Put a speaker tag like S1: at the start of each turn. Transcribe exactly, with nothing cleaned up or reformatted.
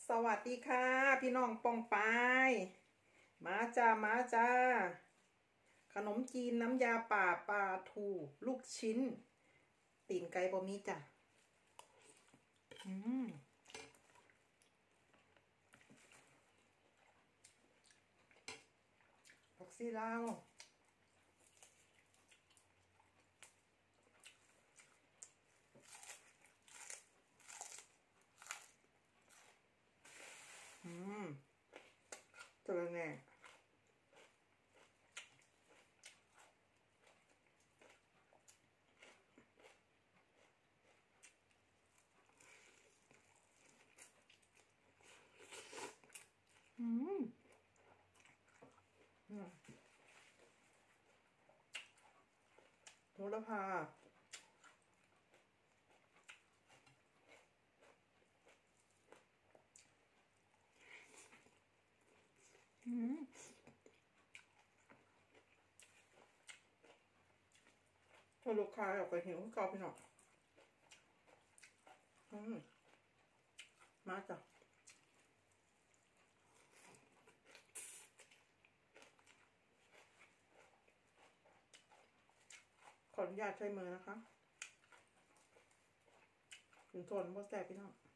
S1: สวัสดีค่ะพี่น้องปองปายมาจ้ามาจ้าขนมจีนน้ำยาป่าปลาทูลูกชิ้นตีนไก่บะหมี่จ้ะอืมผักซีลาวอืมเจอไงอืมโหระพาอืมถ้าลูกค้าอยากไปหิวก็พี่น้องอืมมาจ้ะขออนุญาตใช้มือนะคะถึงทนบ่แซ่บพี่น้อง